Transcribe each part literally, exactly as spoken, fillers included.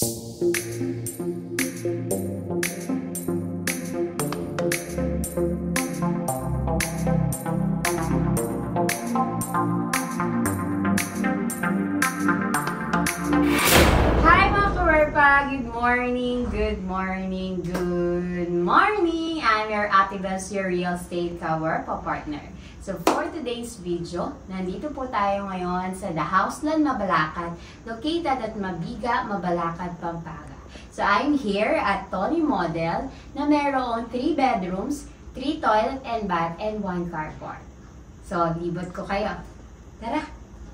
Good morning, good morning, good morning! I'm your Ate Bes, your real estate cover partner. So for today's video, nandito po tayo ngayon sa the Hausland Mabalacat, located at Mabiga, Mabalacat, Pampanga. So I'm here at Tawny model na mayroong three bedrooms, three toilet and bath, and one carport. So libot ko kayo. Tara!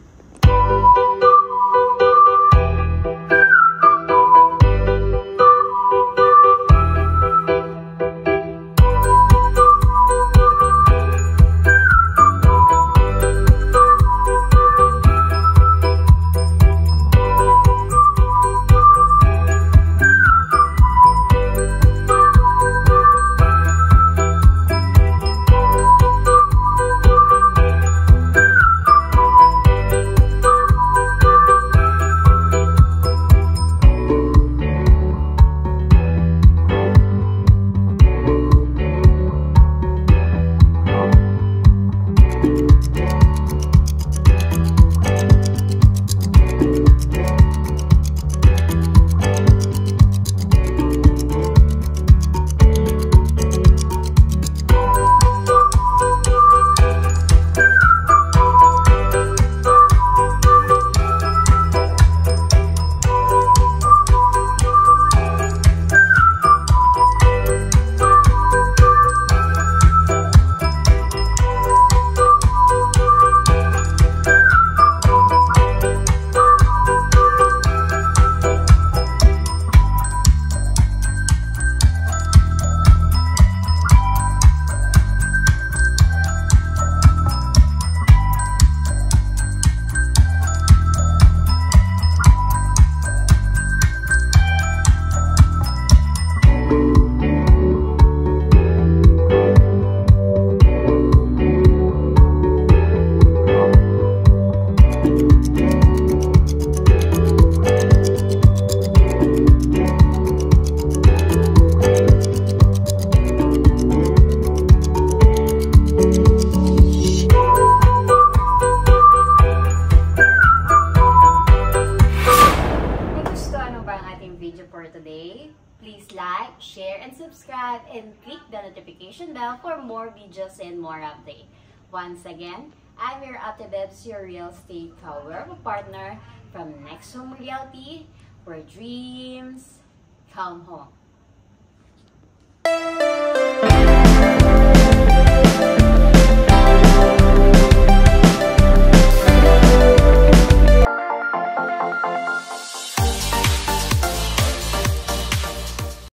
Please like, share, and subscribe, and click the notification bell for more videos and more updates. Once again, I'm your Ate Bebs, your real estate cover partner from Next Home Realty, where dreams come home.